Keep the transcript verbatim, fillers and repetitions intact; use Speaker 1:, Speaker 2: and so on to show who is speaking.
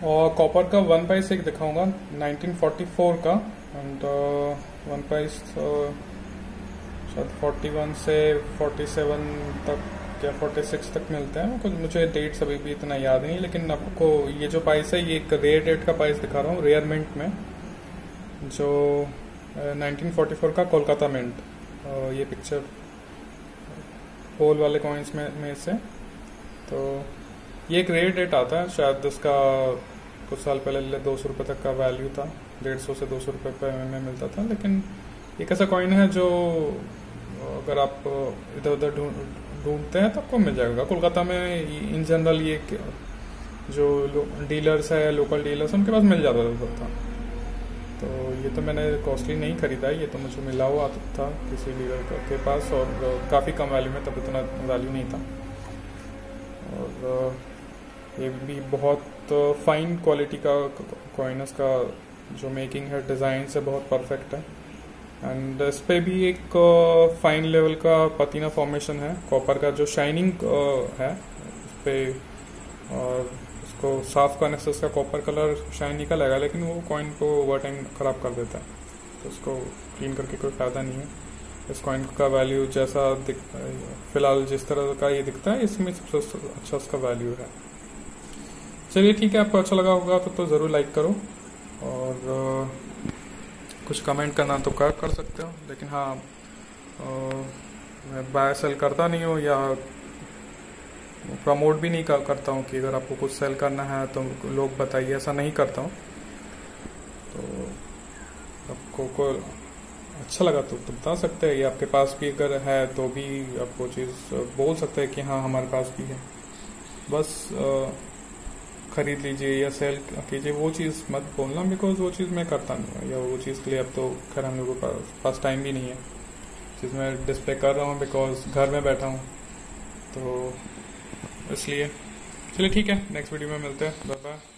Speaker 1: और कॉपर का one price एक दिखाऊंगा नाइनटीन फोर्टी फोर का, एंड वन प्राइस शायद फोर्टी वन से फोर्टी सेवन तक या फोर्टी सिक्स तक मिलते हैं। कुछ मुझे डेट्स अभी भी इतना याद नहीं, लेकिन आपको ये जो प्राइस है ये एक रेयर डेट का प्राइस दिखा रहा हूँ, रेयर मिंट में, जो नाइनटीन फोर्टी फोर का कोलकाता मिंट। ये पिक्चर होल वाले कॉइन्स में, में से, तो ये एक रेयर डेट आता है। शायद इसका कुछ साल पहले दो सौ रुपये तक का वैल्यू था, डेढ़ सौ से दो सौ रुपये में मिलता था। लेकिन एक ऐसा कॉइन है जो अगर आप इधर उधर ढूंढते हैं तो आपको मिल जाएगा। कोलकाता में इन जनरल ये जो डीलर्स है, लोकल डीलर्स, उनके पास मिल जाता था। तो ये तो मैंने कॉस्टली नहीं खरीदा, ये तो मुझे मिला हुआ था किसी डीलर के पास, और काफ़ी कम वैल्यू में, तब इतना वैल्यू नहीं था। और ये भी बहुत फाइन क्वालिटी का कॉइनस का जो मेकिंग है, डिज़ाइन से बहुत परफेक्ट है। एंड इस पे भी एक फाइन लेवल का पतीना फॉर्मेशन है, कॉपर का जो शाइनिंग है उस पर, और उसको साफ करने से उसका कॉपर कलर शाइन निकलेगा, लेकिन वो कॉइन को ओवर टाइम ख़राब कर देता है, तो उसको क्लीन करके कोई फ़ायदा नहीं है। इस कॉइन का वैल्यू जैसा दिख फिलहाल जिस तरह का ये दिखता है, इसमें सबसे अच्छा उसका वैल्यू है। चलिए ठीक है, आपको अच्छा लगा होगा तो, तो ज़रूर लाइक करो, और कुछ कमेंट करना तो कर कर सकते हो। लेकिन हाँ, मैं बाय सेल करता नहीं हूँ या प्रमोट भी नहीं कर, करता हूँ कि अगर आपको कुछ सेल करना है तो लोग बताइए, ऐसा नहीं करता हूँ। तो आपको को अच्छा लगा तो, तो बता सकते हैं, ये आपके पास भी अगर है तो भी आप वो चीज़ बोल सकते हैं कि हाँ हमारे पास भी है। बस आ, खरीद लीजिए या सेल कीजिए, वो चीज़ मत बोलना, बिकॉज वो चीज़ मैं करता नहीं हूँ, या वो चीज़ के लिए अब तो खैर हम लोगों के पास टाइम भी नहीं है। चीज़ मैं डिस्प्ले कर रहा हूँ बिकॉज घर में बैठा हूँ, तो इसलिए। चलिए ठीक है, नेक्स्ट वीडियो में मिलते हैं, बाय बाय।